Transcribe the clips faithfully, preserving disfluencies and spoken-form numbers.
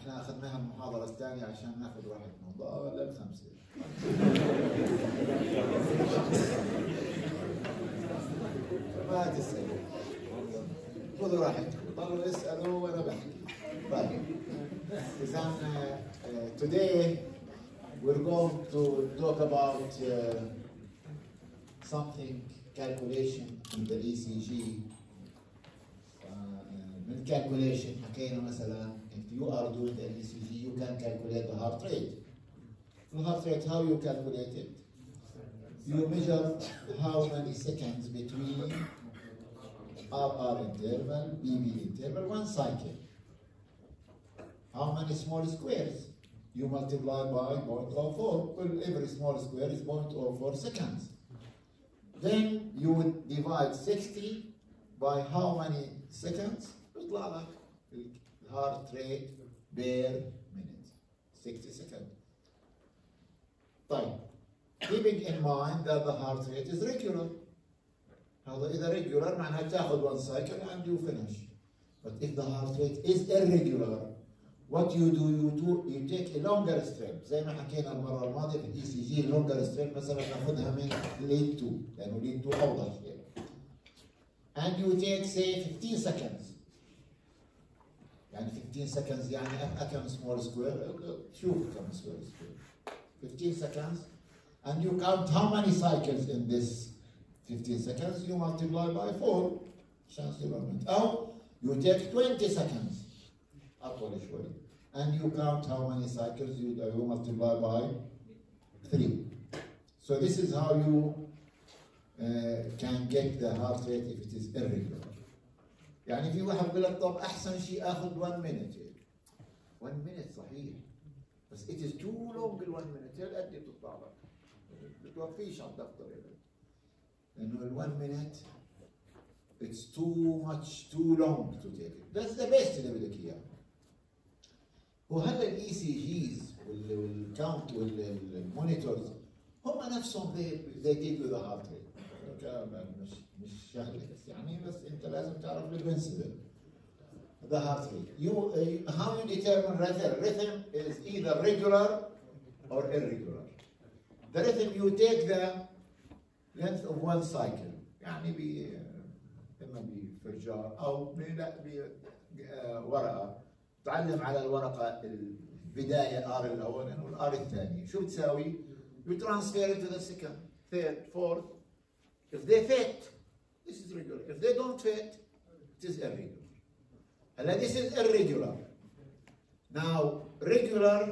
احنا اخذناها المحاضرة الثانية عشان ناخذ راحتنا، ولا الخمسة. ما تسألوا، خذوا راحتكم، ضلوا اسألوا وأنا بحكي. طيب، إذا uh, today we're going to talk about uh, something calculation in the E C G. Uh, من calculation حكينا مثلا if you are doing the E C G you can calculate the heart rate. The heart rate, how you calculate it? You measure how many seconds between R R interval, B B interval, one cycle. How many small squares? You multiply by zero point zero four. Well, every small square is zero point zero four seconds. Then you would divide sixty by how many seconds? يطلع لك heart rate per minute. sixty seconds. طيب. Keeping in mind that the heart rate is regular. هذا إذا regular معناها تاخذ one cycle and you finish. But if the heart rate is irregular, what you do, you do, you take a longer strip. زي ما حكينا المرة الماضية في الإي سي جي longer strip مثلا ناخذها من lead two لأنه lead two أوضح شوي. And you take say fifteen seconds. يعني fifteen seconds يعني كم small square؟ شوف كم small square. fifteen seconds. And you count how many cycles in this fifteen seconds, you multiply by four. أو you take twenty seconds. أطول شوي. And you count how many cycles you, uh, you multiply by three. So this is how you uh, can get the heart rate if it is irregular. يعني في واحد بيقول لك طب أحسن شيء آخذ one minute. one minute صحيح. بس it is too long ال one minute. هل قد بتطلع لك؟ بتوفيش على الدفتر يعني. لأنه ال one minute it's too much too long to take it. That's the best اللي بدك إياه. وهلا الاي سي جيز والكاونت والمونيتورز هم نفسهم they they give you the heart rate. مش مش شغله بس يعني بس انت لازم تعرف البرنسبل. The heart rate. You uh, how you determine rhythm? Rhythm is either regular or irregular. The rhythm you take the length of one cycle. يعني ب اما بفرجار او لا بورقه. تعلم على الورقه البدايه ار الاول والار الثاني. شو بتساوي؟ You transfer it to the second, third, fourth. If they fit, this is regular. If they don't fit, it is irregular. هلا this is irregular. Now regular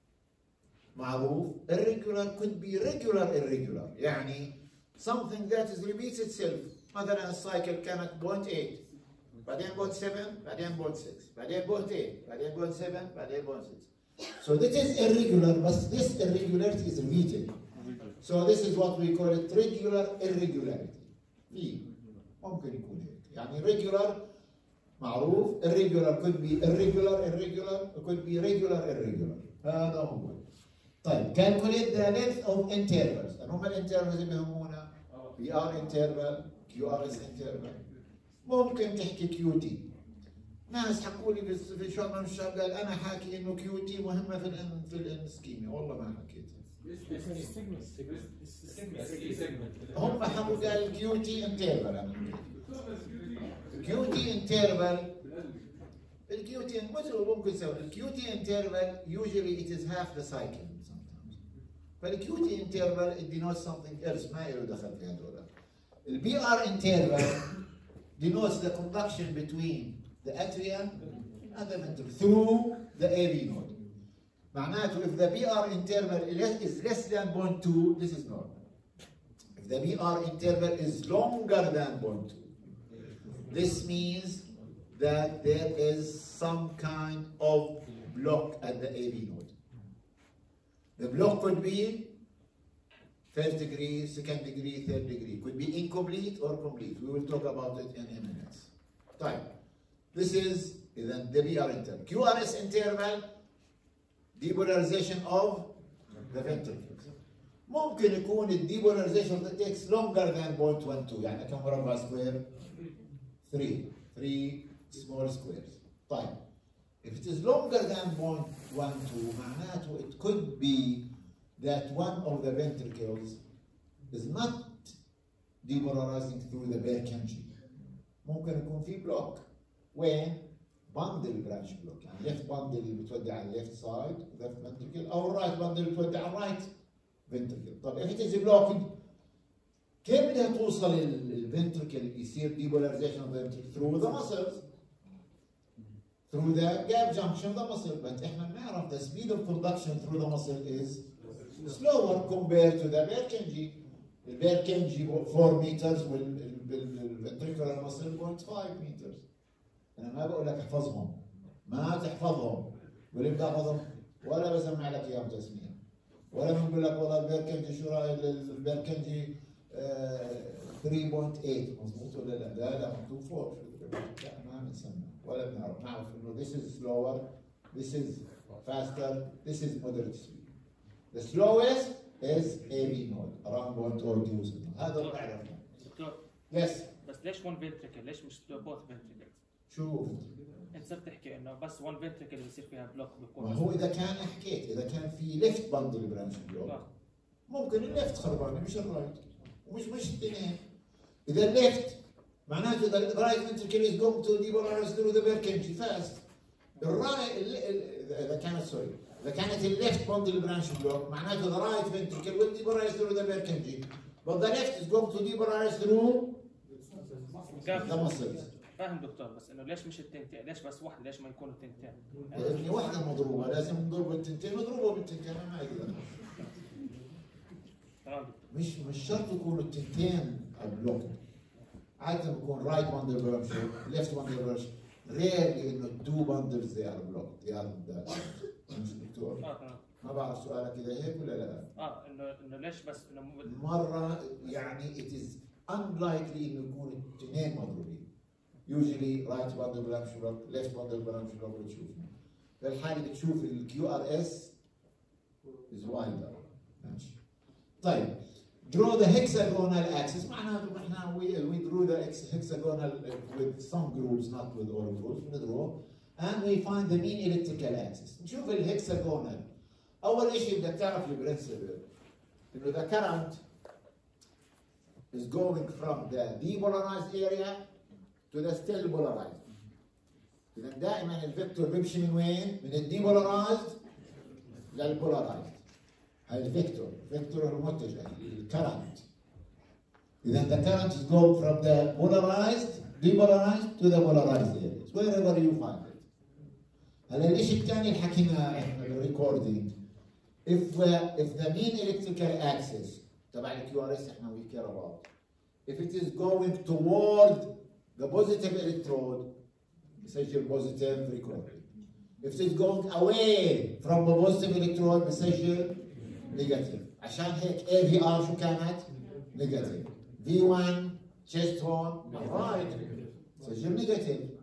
معروف. Irregular could be regular irregular. يعني something that is repeats itself. مثلا السايكل كانت point eight. بعدين point seven, بعدين point six, بعدين point eight, بعدين point seven, بعدين point six. So this is irregular, but this irregularity is repeated. So this is what we call it regular irregularity. في ممكن يكون هيك. يعني regular معروف. Irregular could be irregular irregular, could be regular irregular. هذا هو. طيب calculate the length of intervals. هم الانترفالز اللي بيهمونا. بي آر interval, كيو آر إس interval. ممكن تحكي كيو تي. ناس حكوا لي في شغله من الشغل قال انا حاكي انه كيو تي مهمه في الان في الانسكيميا، والله ما حكيت. هم حكوا قال كيو تي انترفال. كيو تي انترفال الكيو تي مثل ممكن تسوي الكيو تي انترفال usually it is half the cycle sometimes. فالكيو تي انترفال it denotes something else ما له دخل في هذول. البي ار انترفال denotes the conduction between the atrium and the ventricle through the A V node. معناته if the B R interval is less than zero point two, this is normal. If the B R interval is longer than zero point two, this means that there is some kind of block at the A V node. The block could be first degree, second degree, third degree. Could be incomplete or complete. We will talk about it in a minute. Time. This is then the B R interval. Q R S interval, depolarization of the ventricles. ممكن يكون ال depolarization that takes longer than zero point one two. يعني كم مربع سكوير؟ three. three small squares. طيب. If it is longer than point one two, معناته it could be that one of the ventricles is not depolarizing through the Purkinje. ممكن يكون في بلوك وين bundle branch block، يعني left bundle اللي بتودي على left side left ventricle او right bundle اللي بتودي على right ventricle. طب if it is blocked كيف بدها توصل الفنتركل يصير depolarization of the ventricle through the muscles through the gap junction of the muscle. But احنا بنعرف the speed of conduction through the muscle is slower compared to the Purkinje. The Purkinje four meters والventricular muscle zero point five meters. انا ما بقول لك احفظهم، ما تحفظهم، واللي بدي احفظهم ولا بسمع لك اياهم تسميه، ولا بنقول لك والله البيركنجي شو رايك البيركنجي ثلاثة فاصلة ثمانية مضبوط ولا لا؟ لا لا مكتوب أربعة لا ما بنسمع ولا بنعرف، نعرف انه this is slower, this is faster, this is moderate speed. The slowest is A B node around point zero two. هذا اللي بنعرفه. دكتور يس بس ليش one ventricle؟ ليش مش both ventricles؟ شوف انت صرت تحكي انه بس one ventricle بيصير فيها بلوك بيكون ما هو اذا كان حكيت اذا كان في ليفت باندل برانش بلوك ممكن الليفت خربانه مش الرايت ومش مش الاثنين. اذا الليفت معناته the right ventricle is going to depolarize through the Purkinje fast. الرايت اذا كانت سوري اذا كانت الليفت باندل برانش بلوك معناته the right ventricle will depolarize through the Purkinje but the left is going to depolarize through the muscles. فاهم دكتور بس انه ليش مش التنتين؟ ليش بس واحده؟ ليش ما يكونوا تنتين؟ لاني واحده مضروبه لازم نضرب التنتين نضربه بالتنتين ما يقدر. تمام مش مش شرط يكونوا التنتين بلوك. عاده بكون رايت باندل برانش ليفت باندل برانش ريرلي انه تو باندلز they are blocked they are that. مش دكتور اه تمام ما بعرف سؤالك اذا هيك ولا لا. اه انه انه ليش بس انه مو مره يعني it is unlikely انه يكونوا الاثنين مضروبين. usually right bundle branch block left bundle branch block بتشوف. في الحالة بتشوف ال Q R S is wider. ماشي. طيب draw the hexagonal axis معناته احنا we, we drew the hexagonal with some groups not with all groups we draw and we find the mean elliptical axis. نشوف الهكساجونال. أول شيء بدك تعرف البرنسبل إنه the current is going from the depolarized area to the still polarized. إذا دائما الفيكتور بيمشي من وين؟ من الديبولارايزد للبولارايزد. هاي الفيكتور، الفيكتور المتجه الكرنت. إذا the current is going from the polarized, depolarized to the polarized areas, wherever you find it. هلا الشيء الثاني اللي حكينا احنا بالريكوردينج if uh, if the mean electrical axis تبع الكيو ار اس احنا we care about if it is going toward the positive electrode بسجل positive recording. If it is going away from the positive electrode بسجل negative. عشان هيك A V R شو كانت؟ negative. V one chest hole right سجل negative.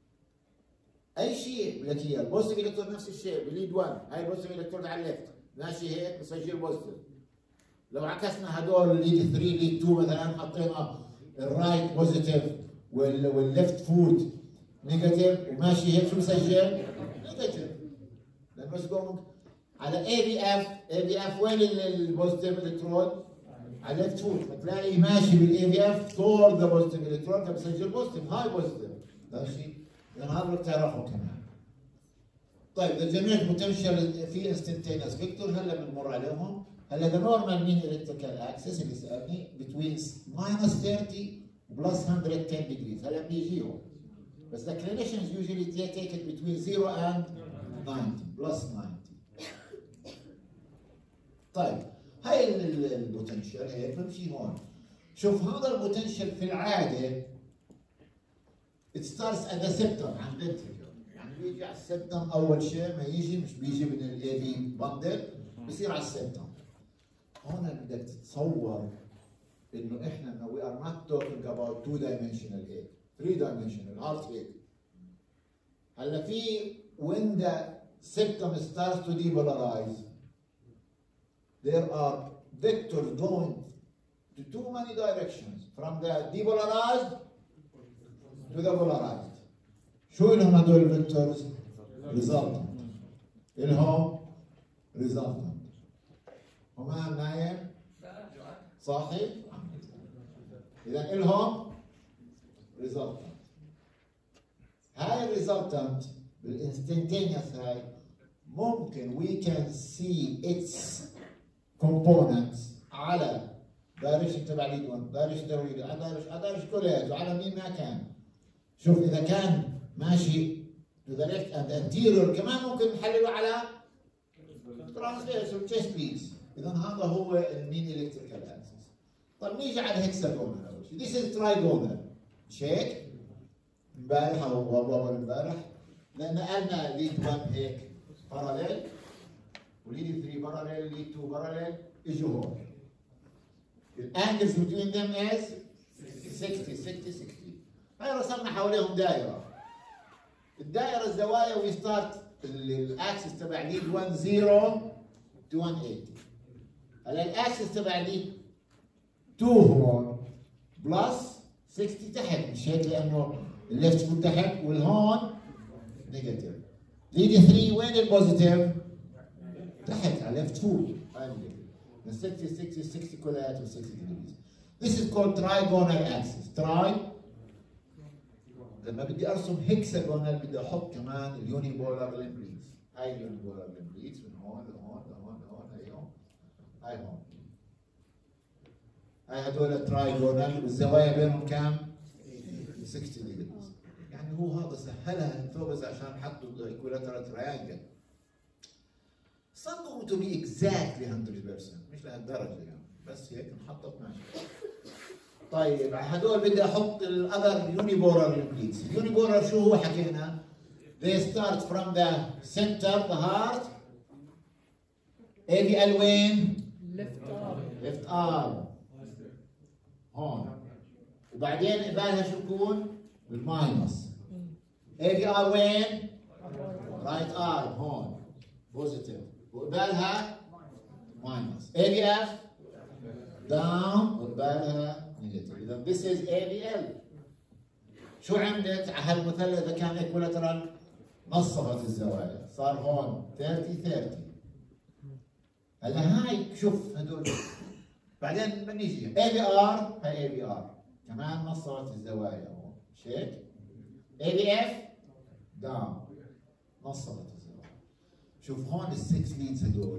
أي شيء بدك إياه البوزيتيف electrode نفس الشيء بليد واحد هاي البوزيتيف electrode على الليفت ماشي هيك بسجل بوزيتيف. لو عكسنا هدول ليد ثلاثة ليد اثنين مثلا حطينا الرايت بوزيتيف والليفت فوت نيجاتيف وماشي هيك شو مسجل؟ نيجاتيف. لما تقوم على اي بي اف، اي بي اف وين البوزيتيف الكترون؟ على الليفت فوت، فتلاقي ماشي بالاي بي اف تور ذا بوزيتيف الكترون فبسجل بوزيتيف هاي بوزيتيف. ماشي؟ اذا هذا بدك تعرفه كمان. طيب اذا جميع بوتنشال في انستنتينس فيكتور هلا بنمر عليهم. هلا the normal mean electrical axis اللي سالني between minus thirty plus one hundred ten degrees هلا بيجيهم. بس the clinicians usually they take it between zero and ninety plus ninety. طيب هاي البوتنشال هيك بمشي هون. شوف هذا البوتنشال في العاده it starts at the septum عند ventricle. يعني بيجي على السبتم اول شيء ما يجي مش بيجي من الاي في بندل بصير على السبتم. هون بدك تتصور انه احنا we are not talking about two dimensional هيك three dimensional half هيك. هلا في when the septum starts to depolarize there are vectors going to too many directions from the depolarized to the polarized. شو لهم هدول الفيكتورز؟ ريزلتنت. الهم ريزلتنت. همام نايم؟ صاحي؟ إذا الهم ريزلتنت. هاي الريزلتنت بالانستنتينيوس هاي ممكن we can see its components على دايركشن تبع ليد واحد، دايركشن تبع ليد على دايركشن على دايركشن كلياته على مين ما كان. شوف إذا كان ماشي to the left and anterior كمان ممكن نحلله على transversal chest leads. إذا هذا هو المين electrical axis. طيب نيجي على الهكساجونال أول شيء. This is trigonal. مش هيك؟ امبارح أو أول امبارح لأن قلنا ليد واحد هيك parallel وليد ثلاثة parallel ليد اثنين parallel اجوا هون. الانجلز between them is ستين ستين ستين. هاي رسمنا حواليهم دائرة. الدائرة الزوايا وي ستارت الاكسس تبع ليد واحد صفر to مية وثمانين. هلا الاكسس تبع ليد اثنين هون بلس ستين تحت مش هيك لانه الليفت يكون تحت والهون نيجاتيف. ليد ثلاثة وين البوزيتيف؟ تحت على ليفت فوق. هاي النيجاتيف. من ستين ستين ستين كلياته ستين degrees. This is called trigonal axis. Tri لما بدي ارسم هيكساجونال بدي احط كمان اليونيبولار لمبليتس. هاي اليونيبولار لمبليتس من هون لهون لهون لهون هاي هون هاي هون. هاي هدول ترايجونال والزوايا بينهم كام؟ ستين degrees. يعني هو هذا سهلها انثوبز عشان حطوا equilateral triangle. It's not going to be exactly one hundred percent مش لهالدرجه يعني بس هيك انحطت ماشي. طيب هدول بدي احط الاذر يونيبولار لمبليتس. اليونيبولار شو هو حكينا؟ They start from the center the heart. اي في ال وين؟ left arm. left arm هون. وبعدين قبالها شو بكون؟ بالماينس. اي في ار وين؟ رايت ارم هون بوزيتيف وقبالها ماينس. اي في اف داون وقبالها نيجاتيف. اذا this is اي في ال. شو عملت على هالمثلث اذا كان ايكولاترال؟ نصفت الزوايا صار هون ثلاثين ثلاثين. هلا هاي شوف هدول بعدين بنيجي اي في ار هاي اي في ار كمان نصفت الزوايا هون مش هيك؟ اي في اف داون نصفت الزوايا. شوف هون السكس ليدز هدول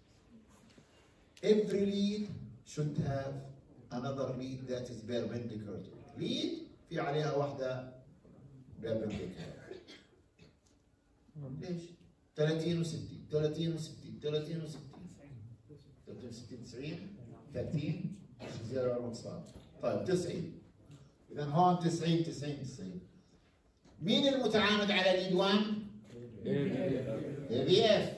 every lead should have another lead that is perpendicular to it. lead في عليها واحدة perpendicular. ليش؟ ثلاثين وستين ثلاثين وستين ثلاثين وستين ثلاثين وستين تسعين ثلاثين زيرو أربعة صار. طيب تسعين. إذا هون تسعين تسعين تسعين. مين المتعامد على ليد واحد؟ اي في اف.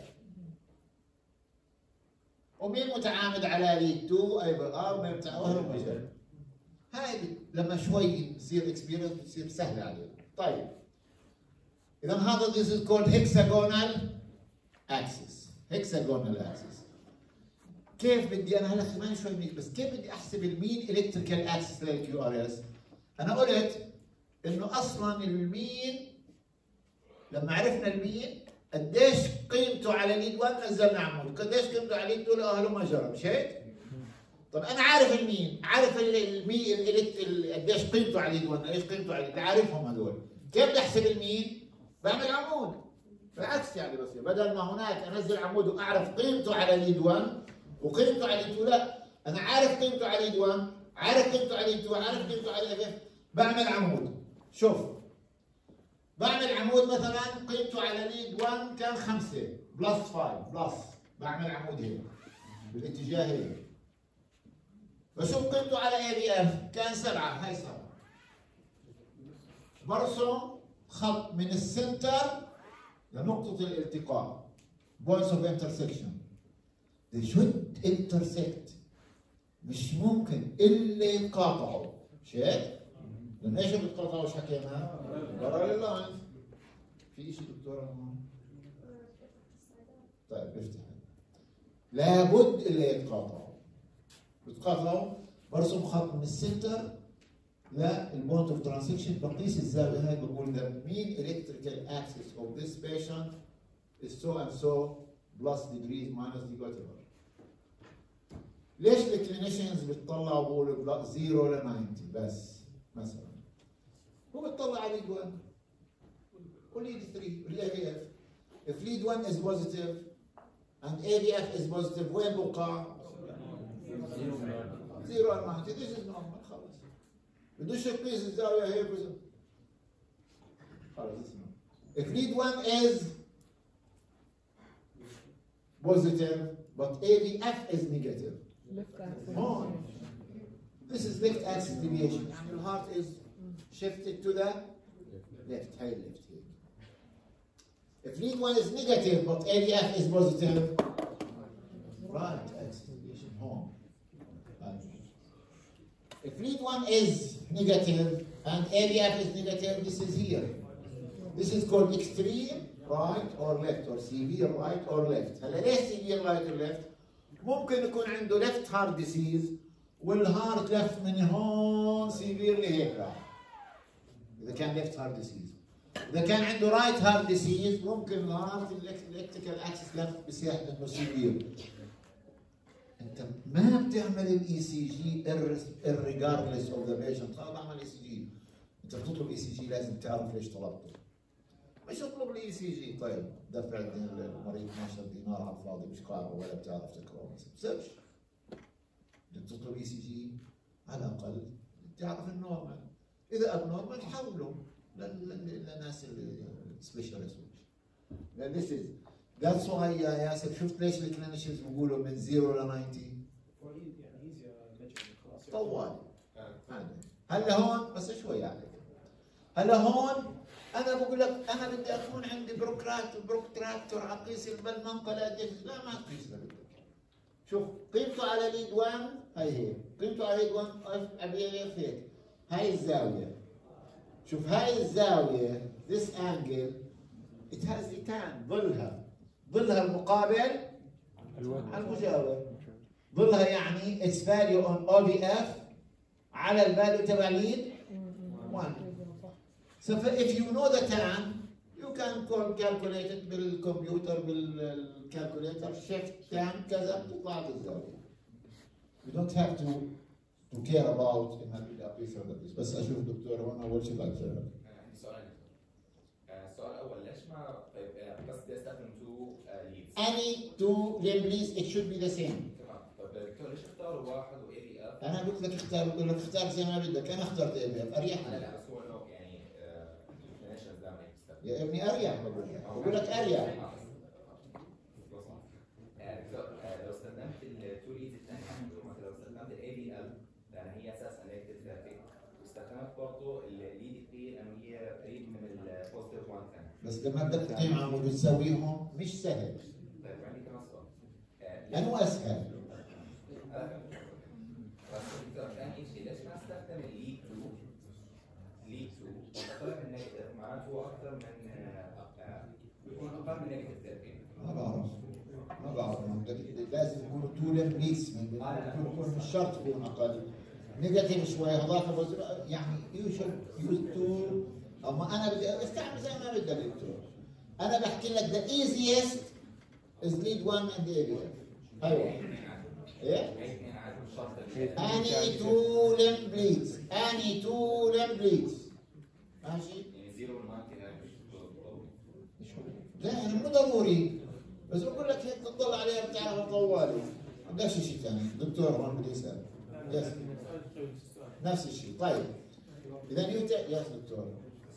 ومين متعامد على ليد اثنين؟ اي بي ار ما بتعاونوا بجد. هاي لما شوي تصير اكسبيرينس بتصير سهله علينا. طيب إذا هذا this is called hexagonal axis. hexagonal axis. كيف بدي أنا هلا كمان شوي منيح بس كيف بدي أحسب المين electrical axis للكيو ار اس؟ أنا قلت إنه أصلاً المين لما عرفنا المين قديش قيمته على ليد واحد نزلنا عمود، قديش قيمته على ليد اثنين أهله ما جرى، مش هيك؟ طب أنا عارف المين، عارف المين قديش قيمته على ليد واحد، قديش قيمته على ليد، عارفهم هذول. كيف بدي أحسب المين؟ بعمل عمود. بالعكس يعني بس بدل ما هناك انزل عمود واعرف قيمته على ليد واحد وقيمته على ليد اثنين، لا انا عارف قيمته على ليد واحد، عارف قيمته على ليد اثنين، عارف قيمته على ليد ثلاثة، بعمل عمود. شوف بعمل عمود مثلا قيمته على ليد واحد كان خمسة بلس خمسة بلس، بعمل عمود هيك بالاتجاه هيك. بشوف قيمته على اي بي اف كان سبعة، هاي سبعة. برسم خط من السنتر لنقطة الالتقاء points of intersection. they should intersect. مش ممكن إلا يتقاطعوا. مش هيك؟ لأن إيش بيتقاطعوا إيش حكينا؟ parallel lines. في شيء دكتورة هون؟ طيب افتح. لابد إلا يتقاطعوا. بيتقاطعوا برسم خط من السنتر لا البوينت اوف ترانزكشن بقيس الزاويه هاي بقول ذا mean electrical axis of this patient is so and so plus degrees minus degree whatever. ليش الكلينيشنز بتطلعوا بقولوا زيرو ل تسعين بس مثلا؟ هو بتطلع على ليد واحد وليد ثلاثة والاي في اف. if lead one is positive and A V F is positive وين بوقع؟ زيرو ل تسعين. this is normal خلص. بدوش يقيس الزاويه هي بس خلص اسمه. if lead one is positive but A V F is negative. هون this is left axis deviation يعني the heart is shifted to the left هاي left هيك. if lead one is negative but A V F is positive right axis deviation هون. if lead one is negative and A V F is negative this is here. this is called extreme right or left or severe right or left. هلا ليش severe right or left؟ ممكن يكون عنده left heart disease والهارت لف من هون سيفير لهيك راح. اذا كان left heart disease. اذا كان عنده right heart disease ممكن الهارت الالكتريكال اكسس لف بصير انه سيفير. انت ما بتعمل الاي سي جي irregardless of the patient. خلاص بعمل اي سي جي. انت بتطلب اي سي جي لازم تعرف ليش طلبته. مش اطلب لي اي سي جي طيب دفع المريض اثنعش دينار على الفاضي مش قاعد ولا بتعرف تقرا ما بتصيرش. بدك تطلب اي سي جي على الاقل تعرف النورمال. اذا اب نورمال حوله للناس السبيشالست. This is that's why يا ياسر شفت ليش الكلينيشنز بيقولوا من زيرو ل تسعين؟ طوال. هلا هون بس شوي عليك. هلا هون انا بقول لك انا بدي اكون عندي بروكرات بروكتراكتور اقيس المنقله قديش. لا ما تقيس بدك. شوف قيمته على ليد واحد هي هي قيمته على ليد واحد ابي هيك هاي الزاويه. شوف هاي الزاويه this angle it has a tan ظلها ظلها المقابل على المجاور. ظلها يعني its value on O V F على الفاليو تبع ليد واحد. So if you know the tan, you can calculate it بالكمبيوتر بالكالكوليتر shift tan كذا تطلع الزاوية. You don't have to to care about انك بدي اقيس ولا اقيس. بس اشوف دكتور هون اول شيء بعد شغله. عندي سؤال. السؤال الاول ليش ما طيب بس بدي استخدم تو ليدز؟ Any two limb leads it should be the same. تمام. طيب دكتور ليش اختاروا واحد واي بي اف؟ انا قلت لك اختار بقول لك اختار زي ما بدك. انا اخترت اي بي اف اريح لا لي. لا بس هو انه يعني الكلينيشنز دائما هيك بيستخدموا. يا ابني اريح بقول لك بقول لك اريح. لو استخدمت التو ليدز الثانيه مثلا لو استخدمت الاي بي ال لان هي اساسا الكتريك ثيرابي واستخدمت برضه الليد ثلاثة لانه هي قريب من البوزيتيف واحد ثاني. بس لما بدك تجمعهم وتسويهم مش سهل. طيب عندي كمان سؤال. انو اسهل؟ بس دكتور ثاني شيء ليش ما استخدم الليد اثنين؟ ليد اثنين طلع النيجاتيف معناته هو اكثر من بيكون اقل من نيجاتيف ثيرابي. ما بعرف ما بعرف لازم يكونوا تو ليم ليدز يكون مش شرط يكون اقل. نيجاتيف شوي هذاك يعني يو شود يوز تو. اما انا بدي استعمل زي ما بدك دكتور. انا بحكي لك ذا ايزيست از ليد واحد اند اي بي اف. ايوه ايه؟ اني تو ليم بليدز اني تو ليم بليدز ماشي؟ يعني زيرو والمانتي هاي مش لا يعني مو ضروري بس بقول لك هيك تطلع عليها بتعرف طوالي. ما بدكش شيء ثاني. دكتور هون بده يسال. يس نفس الشيء. طيب اذا نيوتن يس دكتور.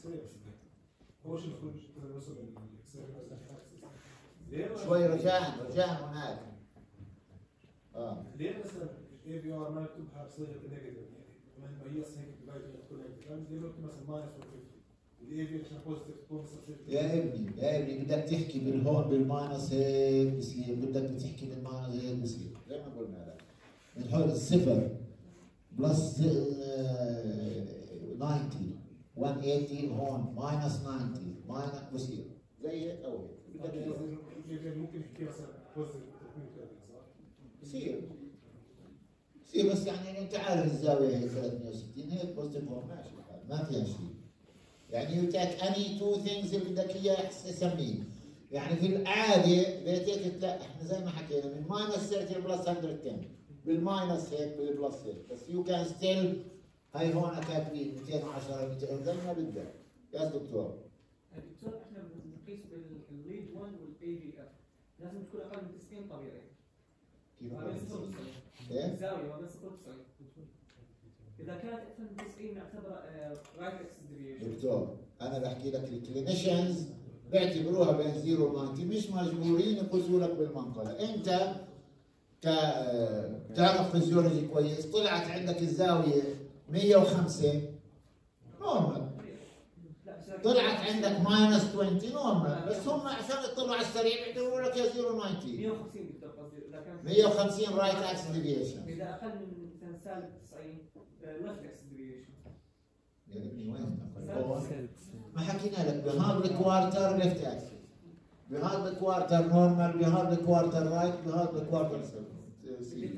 شوي رجاء رجاء هناك. اه ليه مثلا الاي في ار ما يكتبها بصيغه نيجاتيف يعني ما هي هيك ديفايد كلها ليه ممكن مثلا ماينس الاي في عشان بوزيتيف تكون يا ابني يا ابني بدك تحكي بالهون بالماينس هيك بصير بدك تحكي بالماينس هيك بصير زي ما قلنا لك من حول الصفر بلس تسعين مية وثمانين هون ماينس تسعين ماينس بصير زي هيك او هيك بدك ممكن يحكي مثلا بوزيتيف بصير إيه بس يعني انت عارف الزاويه هي ثلاثمية وستين هيك بوزيتيف هون ماشي الحال ما فيها شيء. يعني يو تيك اني تو ثينجز اللي بدك اياه سميه. يعني في العاده بيتك لا احنا زي ما حكينا من ماينس ثلاثين بلس مية وعشرة بالماينس هيك بالبلس هيك بس يو كان ستيل هاي هون كاتبين مئتين وعشرة مئتين زي ما بدك. يا دكتور دكتور احنا بنقيس بالليد واحد والاي في اف لازم تكون اقل من تسعين طبيعي. كيف ما بين صفر وتسعين. ايه؟ الزاويه ما بين صفر وتسعين. اذا كانت اكثر من تسعين نعتبرها رايت اكس ديفيشن. دكتور انا بحكي لك الكلينيشنز بيعتبروها بين صفر و تسعين مش مجبورين يقيسوا لك بالمنقله. انت ك بتعرف فيزيولوجي كويس طلعت عندك الزاويه مئة وخمسة نورمال. طلعت عندك ماينس عشرين نورمال بس هم عشان يطلعوا على السريع بيعتبروا لك يا صفر وتسعين. مئة وخمسين دكتور قصدي اذا كان مئة وخمسين رايت اكس ديفيشن. اذا اقل من مثلا سالب تسعين ليفت اكس ديفيشن. يا ابني وين؟ ما حكينا لك بهذا الكوارتر ليفت اكس بهذا الكوارتر نورمال بهذا الكوارتر رايت بهذا الكوارتر سي.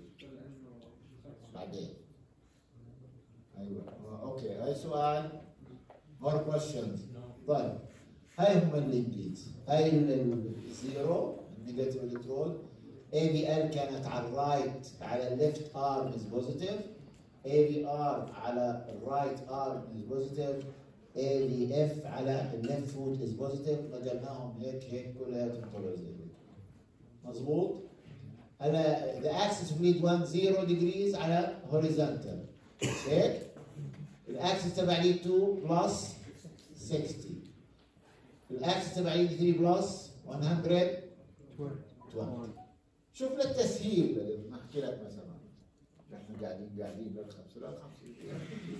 بعدين ايوه اوكي هاي سؤال more questions. طيب هاي هم اللينكيز هاي الزيرو النيجاتيف الكترون اي بي ال كانت على الرايت على الليفت ارم از بوزيتيف اي بي ار على الرايت ارم از بوزيتيف اي بي اف على الليفت فوت از بوزيتيف نقلناهم هيك هيك كلياتهم طلعوا زي هيك مضبوط. هلا ذا اكسس اوف ليد واحد صفر ديجريز على هوريزونتال هيك الاكسس تبع ليد اثنين بلس ستين الاكسس تبع ليد ثلاثة بلس مئة وعشرين. شوف للتسهيل ما احكي لك مثلا احنا قاعدين قاعدين للخمسه لا الخمسه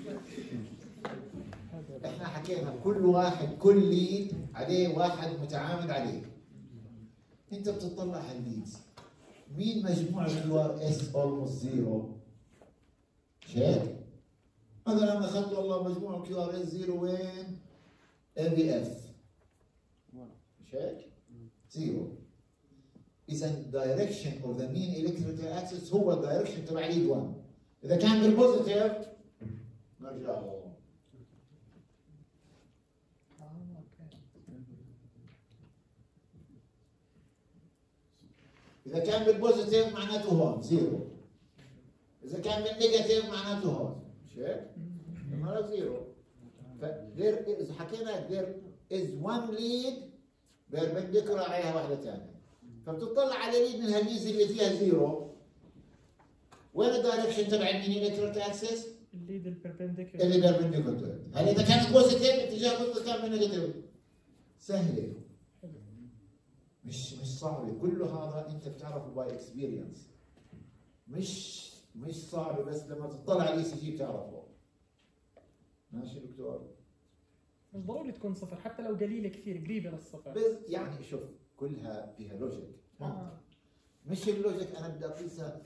احنا حكينا كل واحد كل ليد عليه واحد متعامد عليه. انت بتطلع على الليدز مين مجموع الكيو ار اس اولموست زيرو؟ شايف؟ مثلا انا اخذت والله مجموع الكيو ار اس زيرو وين؟ اي بي اف شايف؟ زيرو. اذا الدايركشن اوف ذا مين الكتريكال اكسس هو الدايركشن تبع ليد واحد. اذا كان بالبوزيتيف نرجع له إذا كان بالبوزيتيف معناته هون زيرو. إذا كان بالنيجاتيف معناته هون مش هيك؟ معناته زيرو. فدير إذا حكينا there is one lead perpendicular عليها واحدة ثانية. فبتطلع على ليد من هالليز اللي فيها زيرو. وين الدايركشن تبع المين الكتريك اكسس؟ الليد البربنديكولار اللي بيربنديكولار. هلا إذا كانت بوزيتيف اتجاه بوزيتيف كان بالنيجاتيف. سهلة. مش مش صعبة، كله هذا أنت بتعرفه باي اكسبيرينس. مش مش صعبة بس لما تطلع على الاي سي جي بتعرفه. ماشي دكتور؟ مش ضروري تكون صفر حتى لو قليلة كثير قريبة للصفر. بس يعني شوف كلها فيها لوجيك. آه. مش اللوجيك أنا بدي أقيسها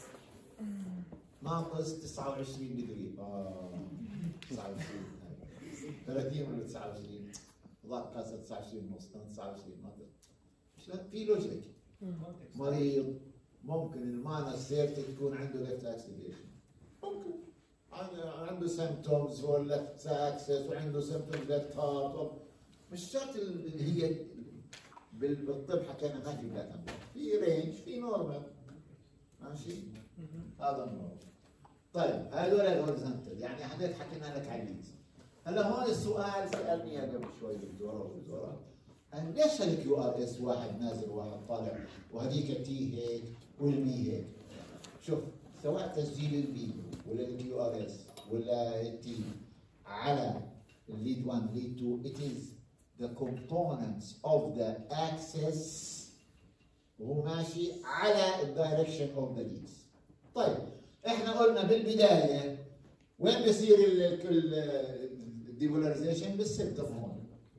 ناقص تسعة وعشرين دغري. آه تسعة وعشرين ثلاثين ولا تسعة وعشرين؟ ضاق قاسة تسعة وعشرين ونص تسعة وعشرين ناقص. مش في لوجيك. مريض ممكن المانس ثلاثين تكون عنده ليفت اكسيديشن. ممكن عنده سيمتومز هو الليفت اكسس وعنده سيمتومز ليفت هارت. مش شرط اللي هي بالطب حكينا ما في بلاك اند في رينج في نورمال. ماشي؟ هذا النورمال. طيب هذول الهوريزونتال يعني حضرتك حكينا لك على الليدز. هلا هون السؤال سالني اياه قبل شوي دكتوره ودكتوره يعني ليش الكيو ار اس واحد نازل وواحد طالع وهذيك التي هيك والبي هيك؟ شوف سواء تسجيل البي ولا الكيو ار اس ولا التي على الليد واحد ليد اثنين it is the components of the axis وهو ماشي على الدايركشن اوف ذا leads. طيب احنا قلنا بالبدايه وين بيصير الديبولاريزيشن؟ بالسبتم هون.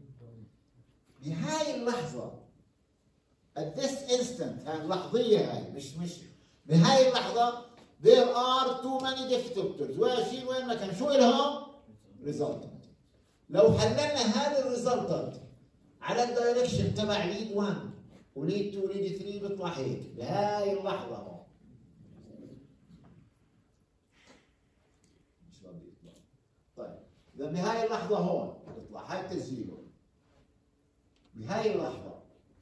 بهاي اللحظة at this instant هاي اللحظية هاي مش مش بهاي اللحظة there are too many difficulties واشيل وين ما كان شو إلهم؟ resultant. لو حللنا هذا الريزلتنت على الدايركشن تبع ليد واحد وليد اثنين وليد ثلاثة بيطلع هيك بهاي اللحظة هون. اذا بهاي اللحظه هون يطلع هاي تسجيله، بهاي اللحظه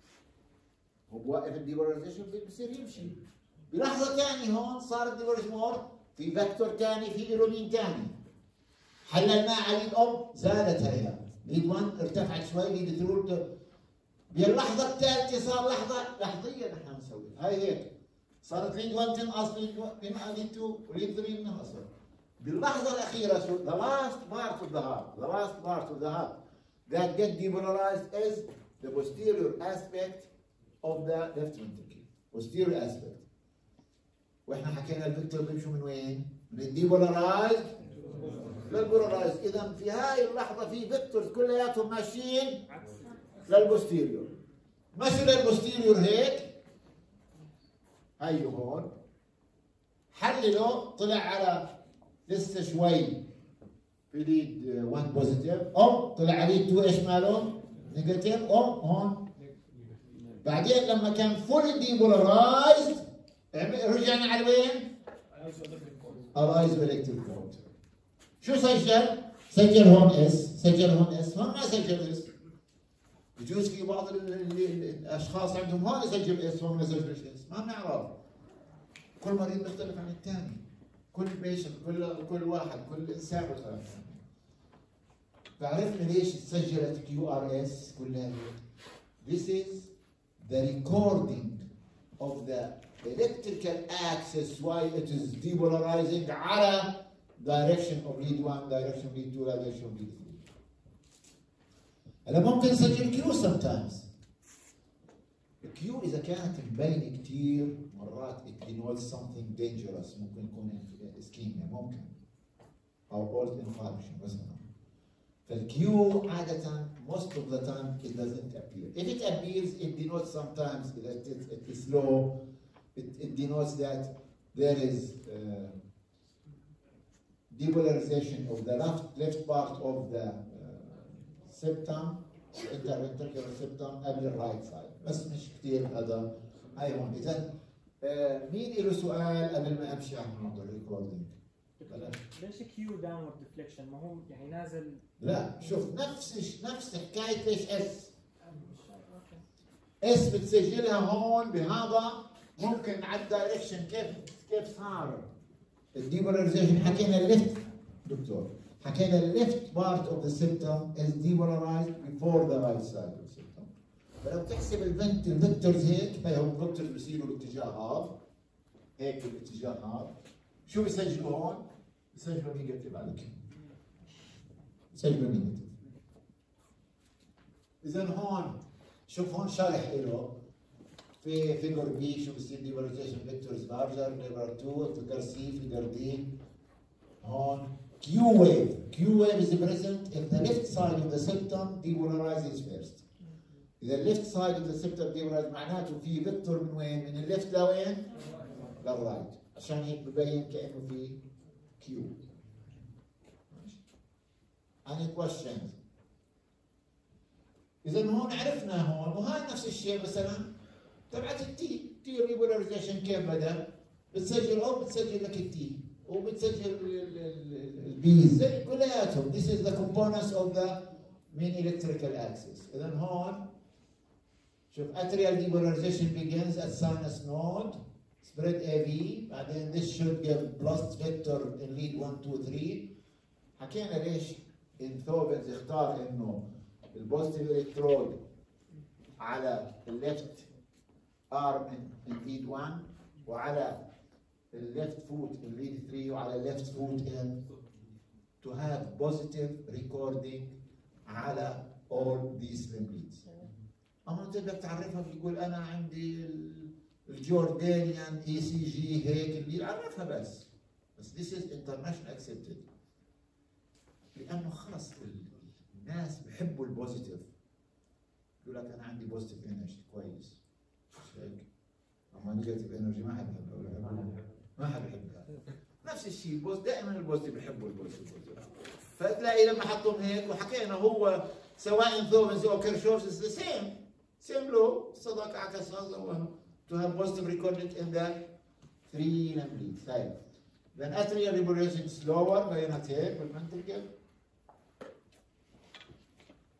هو بوقف الديبولاريزيشن بصير يمشي. بلحظه ثانيه هون صار الديبولاريزيشن مور في فيكتور ثاني في له مين ثاني. حل الماء على ليد ام زادت هي، ليد واحد ارتفعت شوي، ليد ثلاثة باللحظه الثالثه صار لحظه لحظيه نحن بنسوي هاي هيك صارت ليد واحد تنقص ليد اثنين وليد ثلاثة بننقص. باللحظه الاخيره شو the last part of the heart the last part of the heart that get depolarized is the posterior aspect of the left ventricle. posterior aspect. واحنا حكينا الفيكتور بيمشوا من وين؟ من الديبولارايزد للبولارايزد. اذا في هاي اللحظه في فيكتورز كلياتهم ماشيين للبوستيريور. مشوا للبوستيريور هيك هيو هون حللوا طلع على لسه شوي في ليد واحد بوزيتيف او طلع على ليد اثنين ايش مالهم؟ نيجاتيف او هون. بعدين لما كان فول ديبولارايزد رجعنا على وين؟ الايزو الكتريك كود. شو سجل؟ سجل هون اس، سجل هون اس، هون ما سجل اس. بجوز في بعض ال ال الاشخاص عندهم هون يسجل اس هون ما يسجلش اس، ما بنعرف. كل مريض مختلف عن الثاني. كل بيشنت كل كل واحد كل انسان مختلف. فعرفنا ليش سجلت كيو ار اس كلها. This is the recording of the electrical axis why it is depolarizing على direction of lead one, direction of lead two, direction of lead three. هلا ممكن نسجل كيو sometimes. الكيو إذا كانت مبينة كثير مرات it denotes something dangerous. ممكن يكون ischemia ممكن أو old infarction مثلا. فالكيو عادة most of the time it doesn't appear. If it appears it denotes sometimes that it, it is slow. It, it denotes that there is uh, depolarization of the left left part of the uh, septum, interventricular septum قبل الرايت سايد. بس مش كثير هذا هاي هون. إذا uh, مين له سؤال قبل ما أمشي على موضوع الريكوردينج؟ ليش كيو داونورد ديفليكشن؟ ما هو يعني نازل. لا شوف نفس نفس حكايه ليش اس اس بتسجلها هون بهذا ممكن على الدايركشن كيف كيف صار الديبولاريزيشن. حكينا الليفت دكتور حكينا الليفت بارت اوف ذا سيبتم از ديبولارايزد بيفور ذا رايت سايد اوف السيبتم. فلو تحسب الفنت الفيكتورز هيك هي هم الفيكتورز بيصيروا الاتجاه هذا هيك الاتجاه هذا. شو بيسجلوا هون؟ بيسجلوا نيجاتيف على كده. بيسجلوا نيجاتيف. إذا هون شوف هون شرح له في فيجر بي شو بصير ديبولاريزيشن فيكتورز لارجر فيجر اثنين فيجر سي فيجر دي. هون Q wave. Q wave is present if the left side of the septum depolarizes first. إذا الليفت سايد اوف ذا سيبتم ديبولارايز معناته في فيكتور من وين؟ من الليفت لوين؟ للرايت. عشان هيك ببين كأنه في كيو. Any questions؟ إذا هون عرفنا هون وهاي نفس الشيء مثلا تبعت التي، تي ريبولاريزيشن كيف بدأ؟ بتسجل أو بتسجل لك التي وبتسجل البيز زي كلياتهم. This is the components of the main electrical axis. إذا هون شوف atrial depolarization begins at sinus node. Spread A V, بعدين this should give plus vector in lead one, two, three. حكينا ليش انثوبنز اختار انه البوزيتيف الكترود على الليفت arm in lead one وعلى الليفت فوت in lead three وعلى الليفت فوت in to have positive recording على all these limb leads. اما انت بدك تعرفها بتقول انا عندي الجوردانيان اي سي جي هيك اللي عرفها بس بس this is international accepted لانه خلص الناس بحبوا البوزيتيف. يقول لك انا عندي بوزيتيف انرجي كويس مش هيك. اما نيجاتيف انرجي ما حد بحبها ما حد بحبها. نفس الشيء البوز دائما البوزيتيف بحبوا البوزيتيف. فتلاقي لما حطهم هيك وحكينا هو سواء ثوبنز او كيرشوفز ذا سيم سيم لو صدق عكس هذا to have positive recording in the three limb leads. طيب. Then atrial revolution slower بينت هيك بالمنطقة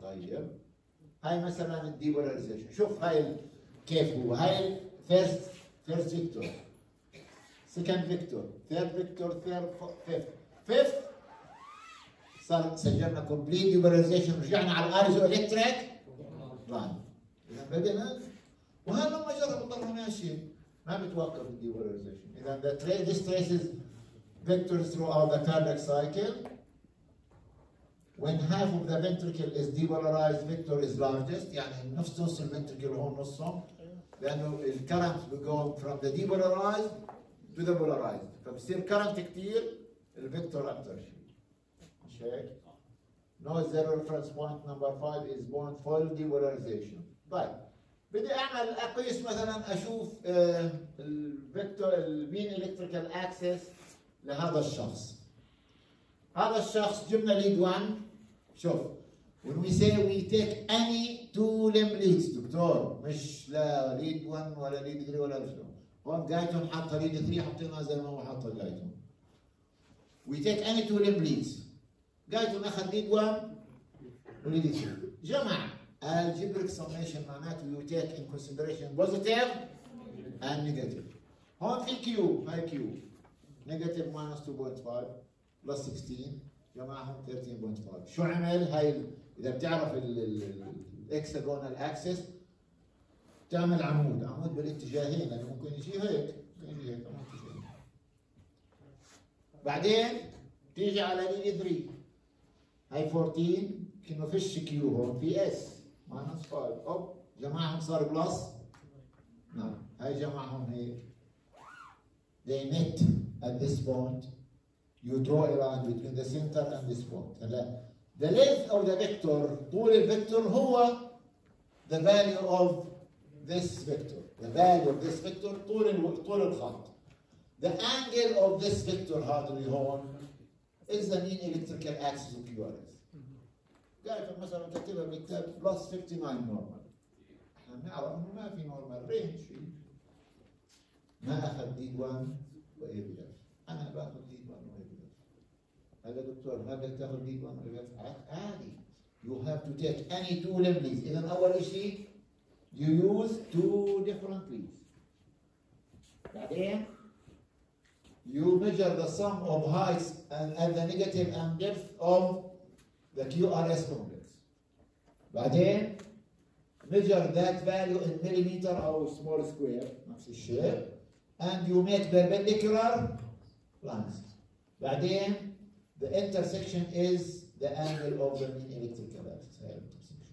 طيب هاي مثلا الديبولاريزيشن، شوف هاي كيف هو، هاي فيرست فيرست فيكتور، سكند فيكتور، ثيرد فيكتور، ثيرد فيفث فيفث صار سجلنا كومبليت ديبولاريزيشن، رجعنا على الاريزو الكتريك لاين. اذا بدنا وهذا لما جرب ضلوا ماشيين ما بتوقف الديبولاريزيشن. اذا the tra this traces vectors throughout the cardiac cycle. When half of the ventricle is depolarized, vector is largest. يعني نص نص الفنتركل هون نصهم، لانه الكرنت بيجو from the depolarized to the polarized، فبصير كرنت كثير الفيكتور اكثر شيء. مش هيك؟ No zero reference point number five is born full depolarization. طيب بدي اعمل اقيس مثلا اشوف آه الفيكتور المين الكتريكال اكسس لهذا الشخص. هذا الشخص جبنا ليد واحد. شوف when we say we take any two limb leads دكتور، مش لا ليد واحد ولا ليد ثلاثة ولا شنو، هون جايتون حاطه ليد ثلاثة حطيناها زي ما هو حاطه جايتون. we take any two limb leads، جايتون اخذ ليد واحد وليد ثلاثة، جمع algebraic summation معناته you take in consideration positive and negative. هون في كيو، هاي كيو negative minus two point five plus sixteen جمعهم thirteen point five. شو عمل؟ هاي اذا بتعرف الاكسجونال اكسس تعمل عمود، عمود بالاتجاهين، لانه ممكن يجي هيك، ممكن يجي هيك، ممكن يجي هيك. بعدين تيجي على ليني ثلاثة، هاي أربعتاشر كأنه فيش كيو هون، في اس minus five، اوب جمعهم صار بلس نعم، هاي جمعهم هيك. They met at this point. You draw a line between the center and this point. هلا the length of the vector، طول الفيكتور هو the value of this vector. The value of this vector طول ال طول الخط. The angle of this vector هذا اللي هون is the mean electrical axis of Q R S. قاعد مثلا كاتبها بالكتاب plus fifty-nine normal. احنا بنعرف انه ما في normal range. ما اخذ دي واحد واي بي اف. انا باخذ دي واحد واي بي اف. هذا دكتور ما بدك تاخذ دي واحد واي بي اف عادي. You have to take any two limb leads. اذا اول شيء you use two different leads. بعدين you measure the sum of heights and, and the negative and depth of the Q R S complex. بعدين measure that value in millimeter or small square نفس الشيء and you make perpendicular lines. بعدين the intersection is the angle of the mean electrical axis. هاي intersection.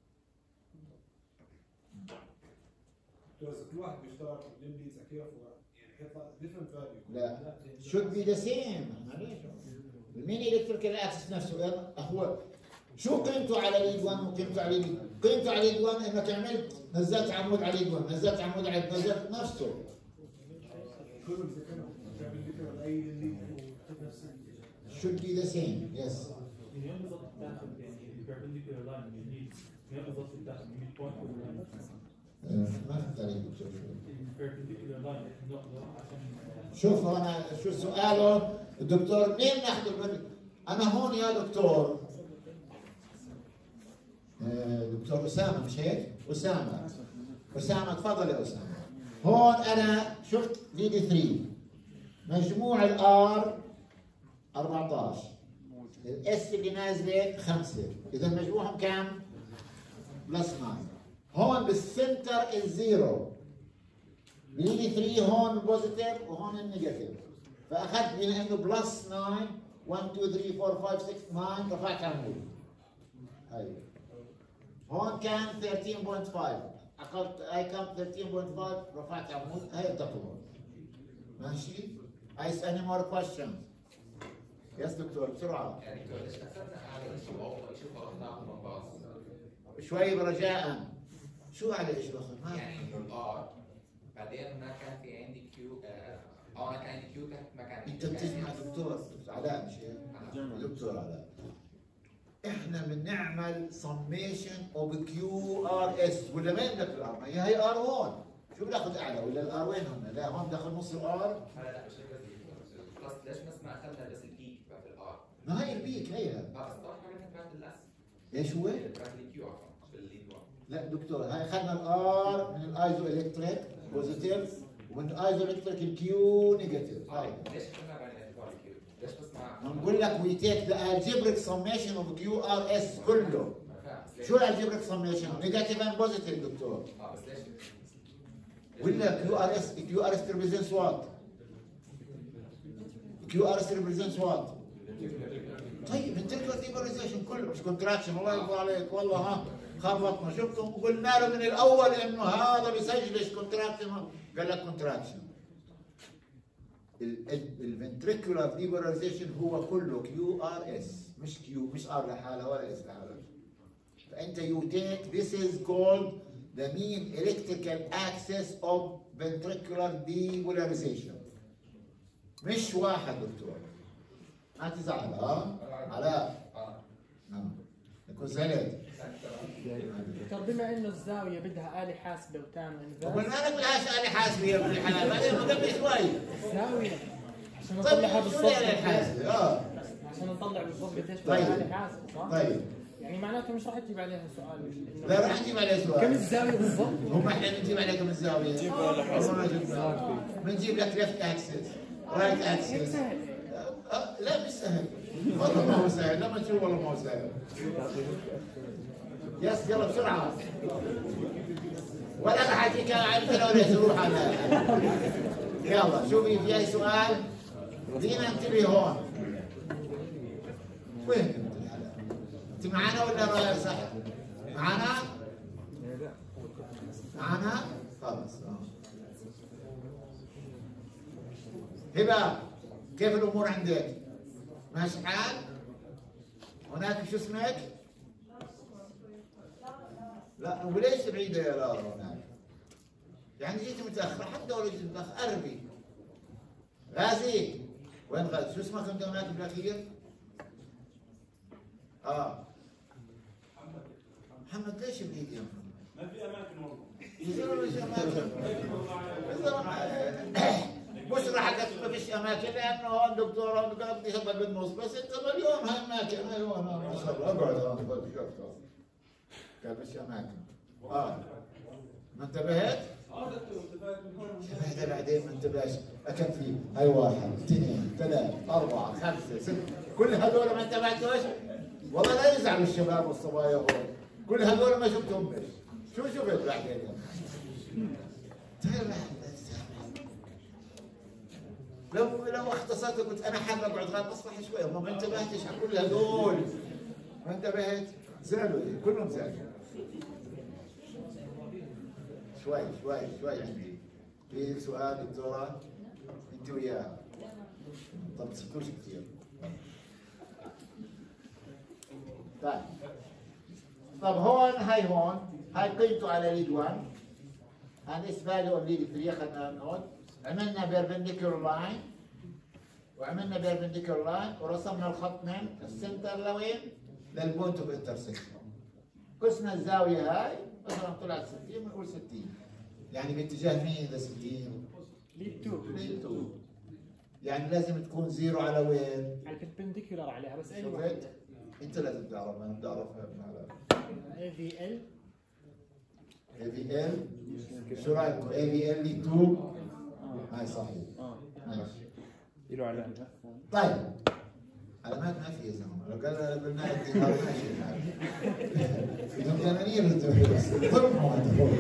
بس كل واحد بيشتغل بالليمبيز كيف يعني يطلع different value. لا should be the same. معلش المين الكتريكال اكسس نفسه هو شو قيمته على ليد واحد وقيمته على ليد قيمته على ليد واحد انك عملت نزلت عمود على ليد واحد نزلت عمود على ليد نزلت نفسه كلهم اذا كانوا بتعمل ذكر اي اللي نفس should be the same. yes. يعني بالضبط بتاخذ يعني البيربنديكولار لاين اللي بالضبط بتاخذ مية بوينت ولا ما فهمت عليك دكتور. البيربنديكولار لاين عشان شوف انا شو سؤاله الدكتور منين ناخذ البند... انا هون يا دكتور آه دكتور اسامه مش هيك؟ اسامه اسامه تفضل يا اسامه. هون انا شفت ليد ثلاثة مجموع الار أربعة عشر الاس اللي نازله خمسة، اذا مجموعهم كم؟ بلس تسعة. هون بالسنتر الزيرو ليد ثلاثة هون بوزيتيف وهون النيجاتيف، فاخذت من انه بلس تسعة واحد اثنين ثلاثة أربعة خمسة ستة تسعة رفعت عمود. هاي هون كان ثلاثة عشر فاصلة خمسة اخذت اي كان ثلاثة عشر فاصلة خمسة رفعت عمود. هاي التقوى ماشي. عايز اني مور كويشن. يس دكتور بسرعه. يعني دكتور ليش اخذنا اعلى شيء واوطى شيء فرضناه من باص؟ شوي رجاء. شو على ايش الاخر؟ ما يعني انه الار بعدين ما كان في عندي كيو او انا كان عندي كيو تحت ما كان انت بتسمع دكتور علاء مش هيك؟ دكتور علاء احنا بنعمل سميشن اوف كيو ار اس ولا وين بدك الار؟ هي هي ار هون. شو بناخذ اعلى ولا الار وين هون؟ لا هون داخل نص الار. لا لا مش هيك قصدي. ليش بس ما اخذنا بس البيك تبعت الار؟ ما هي البيك هي. اه بس طبعا كانت تبعت الاس. ايش هو؟ الكيو ار بالليد واحد. لا دكتور، هاي اخذنا الار من الايزو الكتريك بوزيتيف ومن الايزو الكتريك الكيو نيجاتيف. هاي ليش اخذنا بعد الكيو؟ ليش بس مع بقول لك وي تيك ذا الجبريك سميشن اوف كيو ار اس كله. شو الجبريك سميشن؟ نيجاتيف اند بوزيتيف دكتور. اه بس ليش؟ ولا كيو ار اس كيو ار اس ريبريزنتس وات؟ كيو ار اس ريبريزنتس وات؟ طيب الفنتريكولار ديبولاريزيشن كله مش كونتراكشن. الله يرضى عليك والله ها خربطنا. شفتم قلنا له من الاول انه هذا بيسجلش كونتراكشن، قال لك كونتراكشن. الفنتريكولار ديبولاريزيشن هو كله كيو ار اس، مش كيو مش ار لحالها ولا اس لحالها. فانت يو تيك ذيس از كولد the mean electrical axis of ventricular depolarization. مش واحد دكتور، ما تزعل. ها علاء نعم يكون سهلت. دكتور بما انه الزاويه بدها آلة حاسبه وتعمل قلنا لك بدهاش آلة حاسبة يا ابن الحلال، بعدين ما قبل شوي. الزاويه عشان طيب نطلعها شو بالضبط. الآلة الحاسبة؟ اه عشان نطلع بالضبط قديش طيب. بدها آلة حاسبه صح؟ طيب يعني معناته مش راح تجيب عليها سؤال إنه لا راح نجيب عليه كم سؤال. الزاويه بالضبط؟ هم احنا بنجيب عليكم الزاوية. نجيب والله ما جبنا. بنجيب لك ليفت اكسس، رايت هيك اكسس. سهل. أه لا مش سهل والله ما هو سهل. لما تشوف والله ما هو سهل. يس يلا بسرعة ولا بحكيك عرفت لو ليش روح على. يلا شوفي في أي سؤال. دينا انتبهي هون. وين انت الحلال؟ انت معنا ولا رايح صح؟ معنا؟ معنا؟ خلص. هبة كيف الامور عندك؟ ماشي حال؟ هناك شو اسمك؟ لا وليش بعيدة يا لارا هناك؟ يعني جيت متأخرة حتى لو جيت متأخر قربي. غازي وين غازي؟ شو اسمك انت هناك بالاخير؟ اه محمد ليش بعيد يا محمد؟ ما في اماكن والله. مش اماكن. مش راح ما فيش اماكن لانه هون دكتور هون بدي شغل بالنص بس انت مليون هاي اماكن. ايوه ما شاء الله اقعد هون قال فيش اماكن. اه ما انتبهت؟ اه دكتور انتبهت من هون. انتبهت بعدين ما انتبهش. اكد في هاي واحد اثنين ثلاث اربعه خمسه ست كل هذول ما انتبهتوش؟ والله لا يزعلوا الشباب والصبايا هون. كل هذول ما شفتهم. شو شفت بعدين؟ لو لو اختصرت قلت انا حابب اقعد غير اصلح شوي. ما انتبهتش على كل هذول. ما انتبهت؟ زعلوا كلهم زعلوا. شوي شوي شوي عندي. في سؤال دكتوراه انت وياها. طب ما تسكتوش كثير. طيب. طب هون هاي هون هاي قيمته على ليد واحد. هذا اس فاليو اوف ليد ثلاثة اخذنا نوت. عملنا بيربنديكولار لاين وعملنا بيربنديكولار لاين ورسمنا الخط من السنتر لوين؟ للبوينت اوف انترسكشن. قسنا الزاويه هاي مثلا طلعت ستين بنقول ستين. يعني باتجاه مين اذا ستين؟ ليد تو. ليد تو. يعني لازم تكون زيرو على وين؟ على البربنديكولار عليها بس اي شفت؟ واحدة. انت لازم تعرف انا بدي اعرفها ابن على اي في ال اي في ال. شو رايكم؟ اي في ال ليد تو؟ هاي صحيح. ماشي. له علامة. طيب علامات ما في يا زلمه. لو قال قلنا الدينار ماشي. بدهم دنانير ضربوا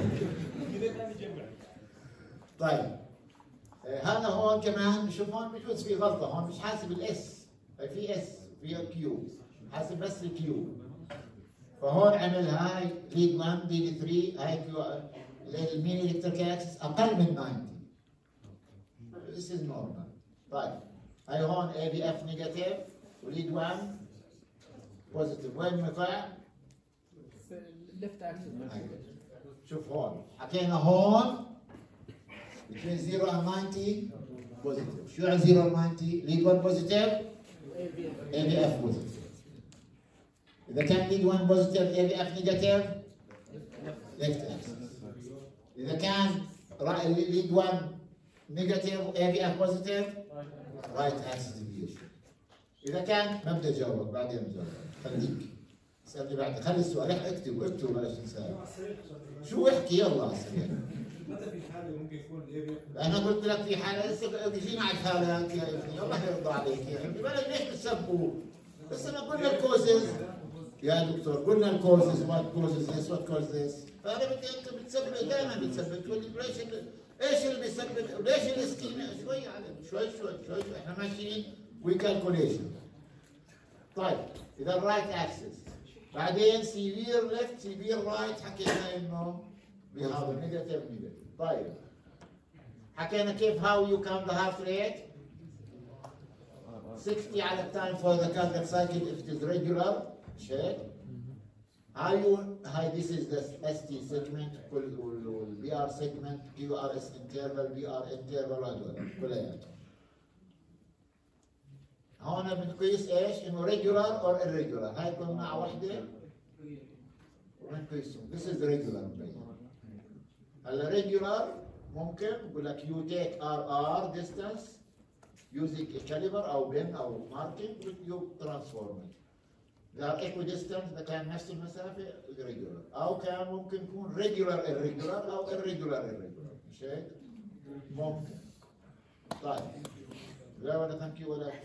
طيب آه هذا هون كمان شوف هون بجوز في غلطه. هون مش حاسب الاس. في اس في كيو حاسب بس الكيو. فهون عمل هاي ليد واحد ليد ثلاثة هاي كيو المين الكتريك اكسس اقل من تسعين. This is normal. طيب هاي هون اي بي اف نيجاتيف وليد واحد بوزيتيف. وين مطلع؟ ليفت اكسس. شوف هون حكينا هون between zero and ninety بوزيتيف. شو يعني zero and ninety؟ ليد واحد بوزيتيف اي بي اف بوزيتيف. اذا كان ليد واحد بوزيتيف اي بي اف نيجاتيف ليفت اكسس. اذا كان ليد واحد نيجاتيف اي بي اف بوزيتيف رايت اكسس ديفيشن. اذا كان ما بدي اجاوبك بعدين بجاوبك خليك اسالني بعد، خلي السؤال اكتب اكتب بلاش تنساه. على السريع عشان- شو احكي يلا على السريع. متى في حاله ممكن يكون الاي في اف انا قلت لك في حاله لسه جينا على الحالات يا ابني، الله يرضى عليك يا ابني، بلاش ليش بتسبوا؟ بس انا قلنا الكوزز يا دكتور، قلنا الكوزز وات كوزز ذس وات كوز ذس، فانا بدي انت بتسبب دائما بتسبب، تقول لي ليش ال- ايش اللي بيسبب؟ ليش الاسكيميا؟ شوي عليك شوي شوي شوي شوي احنا ماشيين وكالكوليشن. طيب اذا الرايت اكسس بعدين سيفير ليفت سيفير رايت حكينا انه بهذا نيجاتيف نيجاتيف. طيب حكينا كيف هاو يو كام ذا هارت ريت ستين على التايم فور ذا كاردياك سايكل if it is regular check. How you هاي this is the S T segment وال B R segment Q R S interval B R interval هذول كلياتهم. هون بنقيس ايش؟ انه regular or irregular. هاي قلنا وحده ونقيسهم. This is regular. هلا regular ممكن بقول لك you take R R distance using a caliber او بن او marking you transform it. They are equidistant إذا كان نفس المسافة regular أو كان ممكن يكون regular irregular أو irregular irregular مش هيك؟ ممكن. طيب لا ولا ثانك يو ولا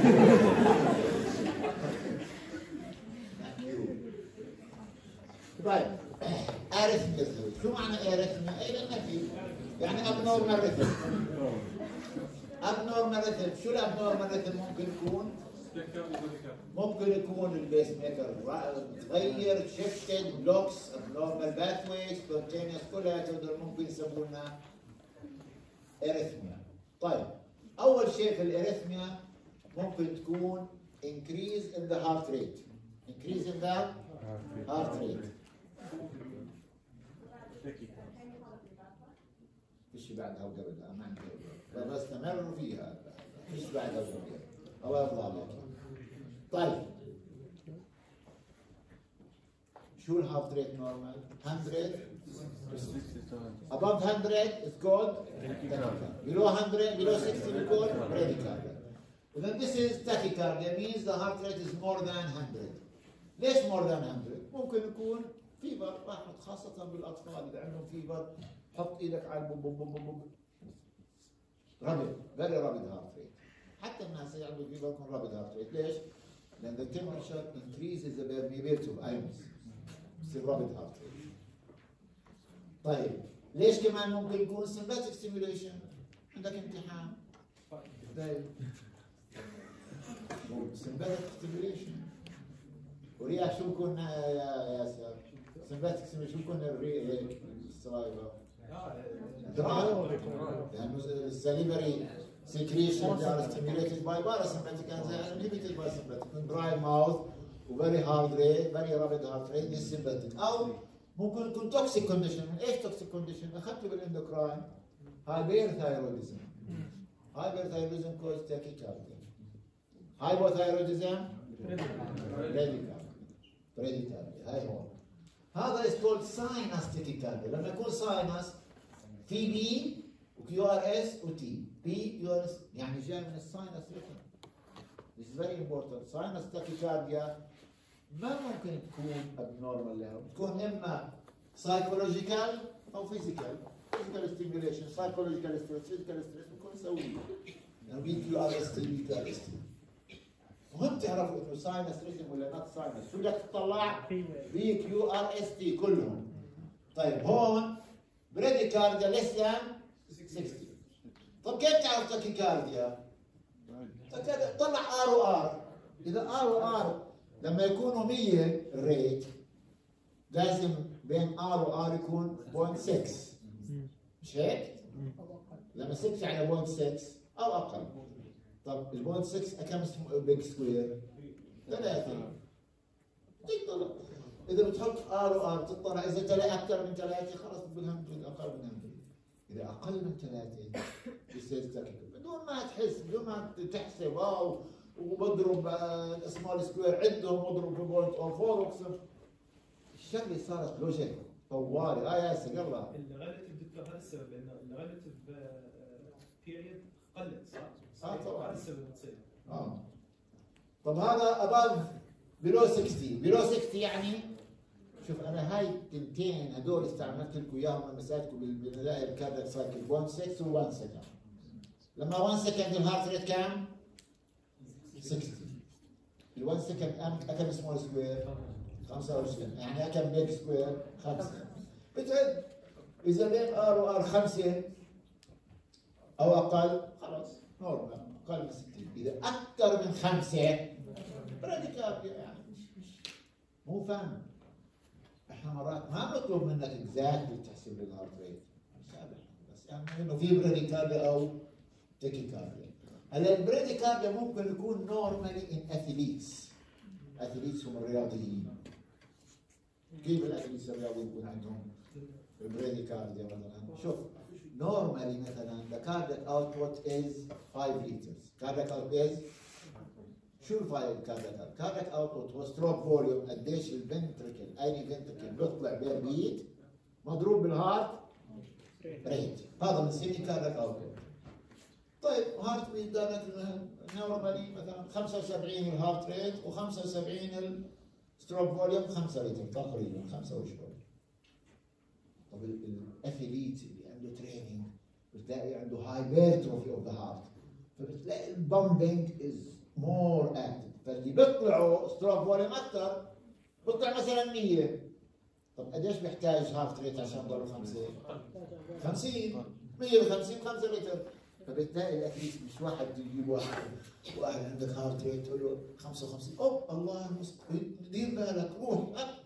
طيب ارثميا، شو معنى ارثميا؟ اي للنفي يعني abnormal rhythm. abnormal rhythm، شو الابنورمال ريثم ممكن يكون؟ ممكن يكون البيس ميكر متغير، شيفتد، بلوكس، abnormal pathways، spontaneous، كلها هدول ممكن يسمونا ارثميا. طيب اول شيء في الارثميا ممكن تكون increase in the heart rate. increase in the heart rate. فيش بعدها وقبلها ما عندي قبل. بستمر فيها فيش بعدها وقبلها. الله يرضى عليك. طيب شو الهارت ريت نورمال؟ مية above one hundred is called tachycardia. Below one hundred, below sixty we call bradycardia. Then this is tachycardia means the heart rate is more than one hundred. ليش more than one hundred؟ ممكن يكون فيبر واحد خاصة بالأطفال اللي عندهم فيبر، حط إيدك على البوم بوم بوم بوم رابد very rapid heart rate. حتى الناس اللي عندهم فيبر يكون rapid heart rate. ليش؟ لأن the temperature increases the permeability of ions. بصير rapid heart rate. طيب ليش كمان ممكن يكون sympathetic stimulation؟ عندك امتحان طيب sympathetic stimulation ورياح شو بكون يا ياسر؟ sympathetic stimulation شو بكون السلايفا؟ دراي لأنه السليفري secretion they are stimulated by parasympathetic and they are inhibited by sympathetic. dry mouth و very hard rate very rapid heart rate is sympathetic. أو ممكن يكون توكسيك كونديشن. من ايش توكسيك كونديشن؟ اخذته بالاندوكراين هايبرثايروديزم. هايبرثايروديزم كوز تاكيكارديا. هايبوثايروديزم بريديكارديا. بريديكارديا هاي هون. هذا is called sinus تاكيكارديا. لما يكون ساينس في بي وكيو ار اس وتي. بي كيو ار اس يعني جاي من الساينس ريتم. This is very important. sinus تاكيكارديا ما ممكن تكون abnormal لهم، تكون اما psychological او physical. physical stimulation, psychological stress, physical stress بكون سوي. يعني بي كيو ار اس تي بي كيو ار اس تي. مهم تعرفوا انه ساينس ريتم ولا نوت ساينس، شو بدك تطلع؟ بي كيو ار اس تي كلهم. طيب هون بريديكارديا less than ستين. طب كيف تعرف تاكيكارديا؟ طلع ار و ار. اذا ار و ار لما يكونوا مية الريت لازم بين ار و ار يكون صفر فاصلة ستة مش هيك؟ لما ستة على صفر فاصلة ستة او اقل. طب ال صفر فاصلة ستة كم بيج سكوير؟ ثلاثة. تطلع اذا بتحط ار و ار تطلع اذا تلاقي اكثر من ثلاثة خلص بالهم اقل من هم. اذا اقل من ثلاثة بصير تاكيكارديا بدون ما تحس بدون ما تحسب واو وبضرب سمول سكوير عندهم واضرب في بوينت او فور واقسم. الشغله صارت لوجيك طوالي. اه يا سيدي يلا. الريلاتيف دكتور هذا السبب لانه الريلاتيف بيريد قلت صح؟ اه طبعا هذا السبب بتصير. اه طب هذا اباف below ستين below ستين يعني شوف انا هاي التنتين هدول استعملت لكم اياهم لما سالتكم بالبدايه الكاردياك سايكل واحد ستة و واحد سكند. لما واحد سكند الهارت ريت كام؟ ستين. ال واحد سكند كم سمول سكوير؟ خمسة وعشرين، يعني كم بيج سكوير؟ خمسة. بتعد اذا بين ار وار خمسة او اقل خلاص نورمال اقل من ستين، اذا اكثر من خمسة براديكارديا يعني مش مش مو فاهم. احنا مرات ما بنطلب منك اكزاكتلي تحسب لي الهارت ريت، بس يعني انه في براديكارديا او تاكيكارديا. هلا البراديكارديا ممكن يكون نورمالي ان اثليتس، اثليتس هم الرياضيين. كيف الاثليتس الرياضيين يكون عندهم البراديكارديا مثلا؟ شوف نورمالي مثلا the cardiac output is five liters. cardiac output is شو الفايل كاردياك؟ كاردياك اوتبوت هو ستروك فوليوم قديش الفنتركل اي فنتركل بيطلع بير بيت مضروب بالهارت ريت، هذا بنسميه كاردياك اوتبوت. طيب هارت بيت نورمالي مثلا خمسة وسبعين الهارت ريت وخمسة وسبعين الستروك فوليوم خمسة لتر تقريبا خمسة وشوي. طب الاثليت اللي عنده تريننج بتلاقي عنده هايبرتروفي اوف ذا هارت، فبتلاقي البامبنج از مور اكتف، فاللي بيطلعوا ستروك فوليوم اكثر بيطلع مثلا مية. طب قديش بيحتاج هارت ريت عشان يضل خمسة؟ خمسين، مية وخمسين خمسة لتر. فبتلاقي الاثليت مش واحد يجيب واحد واحد عندك هارت ريت تقول له خمسة وخمسين، اوه الله المستعان دير بالك روح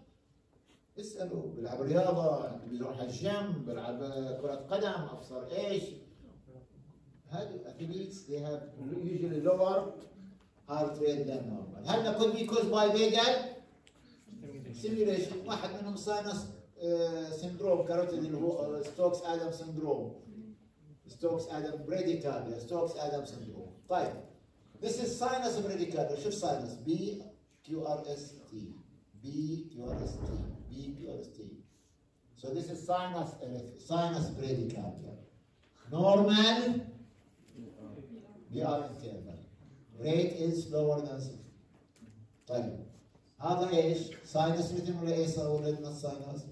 اساله. بيلعب رياضه، بيروح الجيم، بيلعب كره قدم، ابصر ايش. هذول athletes they have usually lower heart rate than normal. هل could be caused by vagal stimulation؟ واحد منهم ساينس سندروم كاروتيد اللي هو ستوكس ادم سندروم، ستوكس ادم براديكارديا، ستوكس ادم سندروم. طيب this is sinus براديكارديا. شوف ساينس بي كيو ار اس تي، بي كيو ار اس تي، بي كيو ار اس تي. So this is sinus sinus bradycardia. Normal B R interval. Rate is lower than sixty. طيب هذا ايش؟ ساينس ريتم ولا ايش ولدنا الساينس؟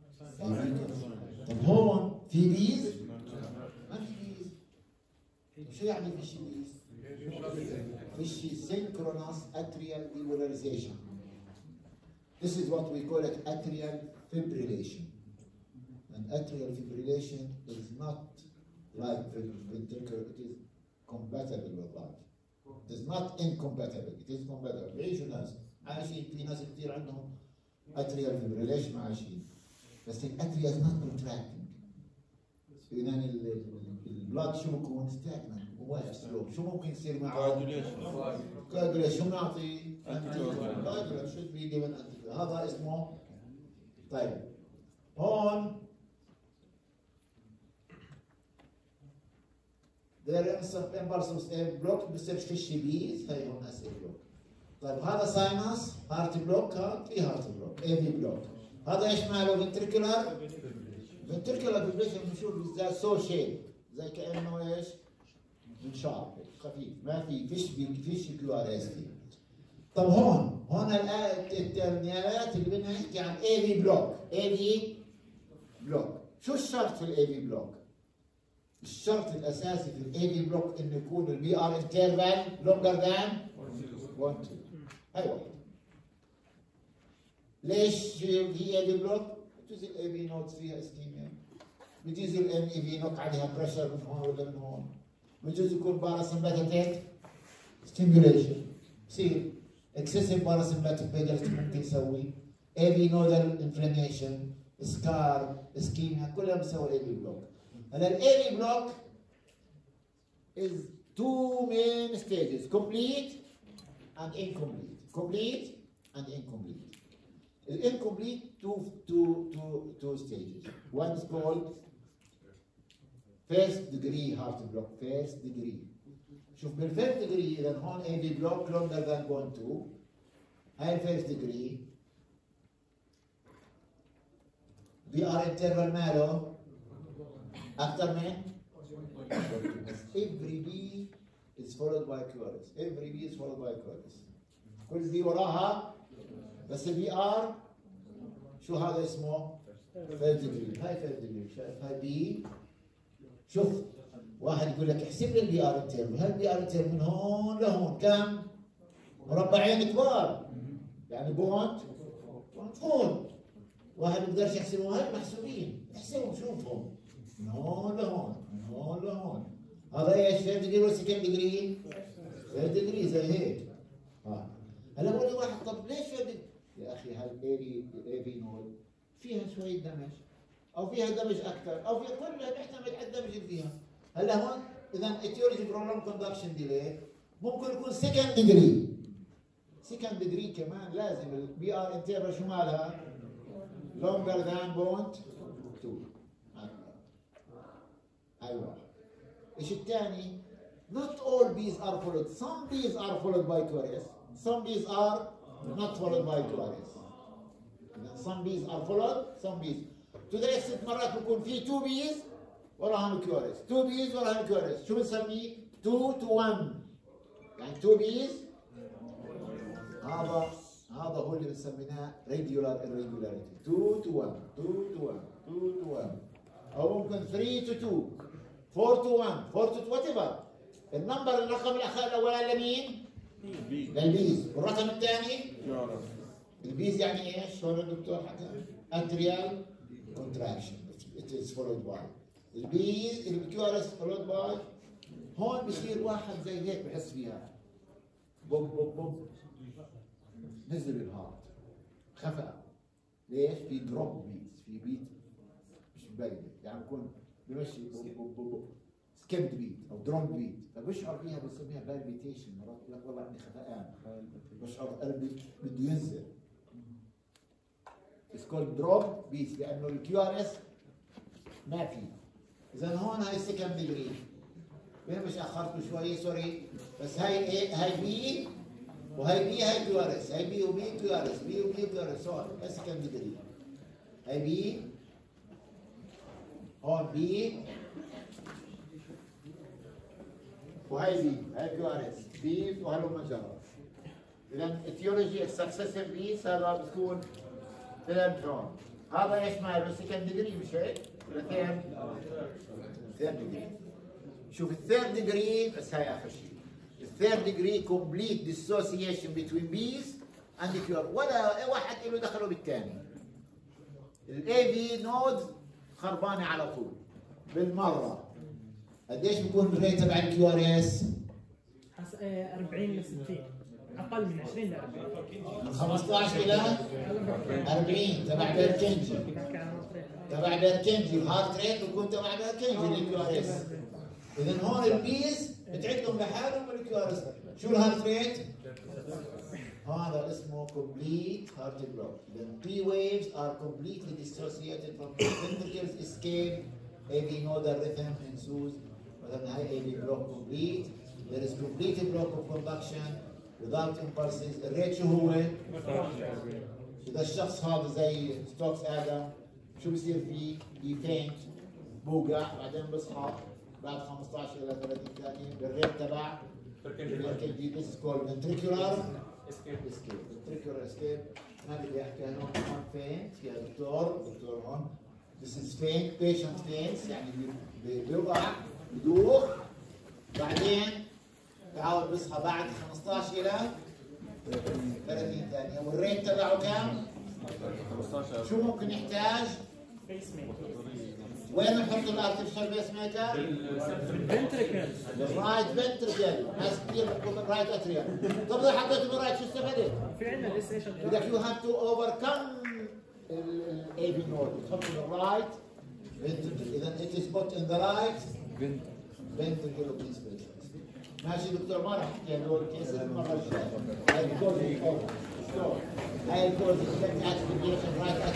طب هون في بيز؟ ما في بيز. شو يعني فيش بيز؟ فيش synchronous atrial depolarization. This is what we call it atrial fibrillation. And atrial fibrillation is not like ventricular, it is compatible with that. It is not incompatible, it is compatible. بيعيشوا ناس عايشين، في ناس كثير عندهم atrial fibrillation عايشين، بس الاتريا is not contracting. إذا البلاد شو بكون؟ stagnant وواقف سلو. شو ممكن يصير معه؟ coagulation. شو بنعطي؟ coagulation should be given anticoagulation. هذا اسمه. طيب هون there are some members of a block بصير فيش بيز، هي هون اس بلوك. طيب هذا ساينس هارت بلوك، كان في هارت بلوك اي في بلوك. هذا ايش ماله؟ فنتريكولار فنتريكولار فيبريشن بنشوف بالذات سو شيب زي كانه ايش؟ منشار خفيف، ما في فيش فيش كيو ار اس تي. طب هون هون الترمينالات اللي بدنا نحكي عن اي في بلوك. اي في بلوك شو الشرط في الاي في بلوك؟ الشرط الاساسي في الاي في بلوك انه يكون البي ار انترفال لونجر ذان واحد اثنين. هاي واحد. ليش هي اي في بلوك؟ بتجي الاي في نوت فيها اسكيميا، بتجي الام اي في نوت عليها بريشر من هون ولا من هون، بجوز يكون باراسمباتيك ستيميوليشن، بصير اكسسيف باراسمباتيك بيجرز ممكن يسوي اي في نودال انفلاميشن، سكار، اسكيميا، كلها بتسوي اي في بلوك. هلا الاي في بلوك is two main stages: complete and incomplete. Complete and incomplete. The incomplete two two two two stages. One is called first degree heart block. First degree. شوف بالفيرست degree إذا هون A B block longer than one two. هاي first degree. B R interval ماله أكثر من every B is followed by Q R S. Every B is followed by Q R S. كل B وراها بس البي ار شو هذا اسمه؟ فيرست ديجري. هاي فيرست ديجري، شايف هاي بي. شوف واحد يقول لك احسب لي البي ار انترفال، هاي البي ار انترفال من هون لهون كم؟ مربعين كبار، يعني بونت بونت هون. واحد ما بيقدرش يحسبهم، هاي محسوبين، احسبهم شوفهم من هون لهون، من هون لهون. هذا ايش؟ فيرست ديجري ولا سكند ديجري؟ فيرست ديجري زي هيك. اه هلا بقول لي واحد طب ليش فيرست؟ يا اخي هالاي اي في نود فيها شويه دمج، او فيها دمج اكثر، او فيها كلها بيعتمد على الدمج اللي فيها. هلا هون اذا اتيولوجي برولونج كوندكشن ديلي ممكن يكون سكند ديجري. سكند ديجري كمان لازم البي ار انترفال شو مالها؟ longer than point two. ايوه. ايش الثاني؟ not all bees are followed. Some bees are followed by queries. Some bees are not followed by queries. Some bees are followed, some bees. To the extent مرات بكون في two bees وراهم queries. two bees وراهم queries. شو بنسميه؟ two to one. يعني two bees هذا هذا هو اللي بنسميناه regular irregularity. two to one, two to one, two to one. أو ممكن three to two, four to one, four to two, whatever. النمبر الرقم الأولاني لمين؟ للبيز. والرقم الثاني؟ البيز يعني ايش؟ شلون الدكتور حكى؟ اتريال كونتراكشن. It is followed by. البيز الكيو ار اس followed by. هون بصير واحد زي هيك بحس فيها. بوب بوب بوب. نزل الهارت. خفق. ليش؟ في دروب بيتس، في بيت مش مبينة، يعني بكون بمشي بوب بوب بوب. سكيبد بيت او درون بيت، فبشعر فيها بسميها بالبيتيشن. مرات بقول لك والله عندي خفقان، بشعر قلبي بده ينزل. It's called drop beats لأنه الكيو ار اس ما في. إذا هون هاي سكند ديجري. وين مش أخرته شوي سوري، بس هاي ايه؟ هاي بي وهاي بي هاي كيو ار اس، هاي بي وبي كيو ار اس، بي وبي كيو ار اس. هون هاي سكند ديجري. هاي بي هون بي وهاي بي هاي كيو ار اس، بي وهلوم جرى. إذا اتيولوجي السكسسيف بيس هذا بتكون ثيرد رون. هذا ايش ماله؟ سكند ديجري مش هيك؟ ولا ثيرد؟ ثيرد ديجري. شوف الثيرد ديجري بس هاي اخر شيء. الثيرد ديجري كومبليت ديسوسيشن بين بيز اند كيور، ولا واحد له دخله بالثاني. الاي في نود خربانه على طول بالمره. قديش بيكون الريت تبع الكيو ار اس؟ أربعين ل ستين، اقل من عشرين ل أربعين. من خمسطعش الى أربعين تبع بيركنجي. تبع بيركنجي الهارت ريت بيكون تبع بيركنجي الكيو ار اس. اذا هون البيز بتعدهم لحالهم الكيو ار اس. شو الهارت ريت؟ هذا اسمه complete heart block. The P waves are completely dissociated from the ventricles escape. A V nodal rhythm ensues. وذن هاي A V block complete. There is complete block of conduction without impulses. الريت شو هو؟ إذا الشخص هذا زي ستوكس آدم شو بصير فيه؟ يفينت، بوقع، بعدين بصحى بعد خمسطعش إلى ثلاثين ثانية بالريت تبع البركنجي. This is called ventricular escape. Ventricular escape. ما بدي أحكي هون هون faint يا دكتور، دكتور هون. This is faint, patient faints يعني بيوقع بدوخ بعدين بحاول بيصحى بعد خمسطعش إلى ثلاثين ثانية. والريت تبعه كم؟ شو ممكن يحتاج؟ وين نحط الارتفيشال بيس ميكر؟ فنتريكل. الرايت فنتريكل، ناس كثير بتقول الرايت اتريال. طب اذا حطيته بالرايت شو استفدت؟ في عندنا الاس اي شغال. بدك يو هاف تو اوفركم الاي بي نود، بتحطه بالرايت فنتريكل. اذا ات از بوت ان ذا رايت فنتريكل اوف ذيس بيشنتس. ماشي دكتور، ما راح احكي هدول الكيسز المره الجايه. هاي الكوز هاي الكوز رايت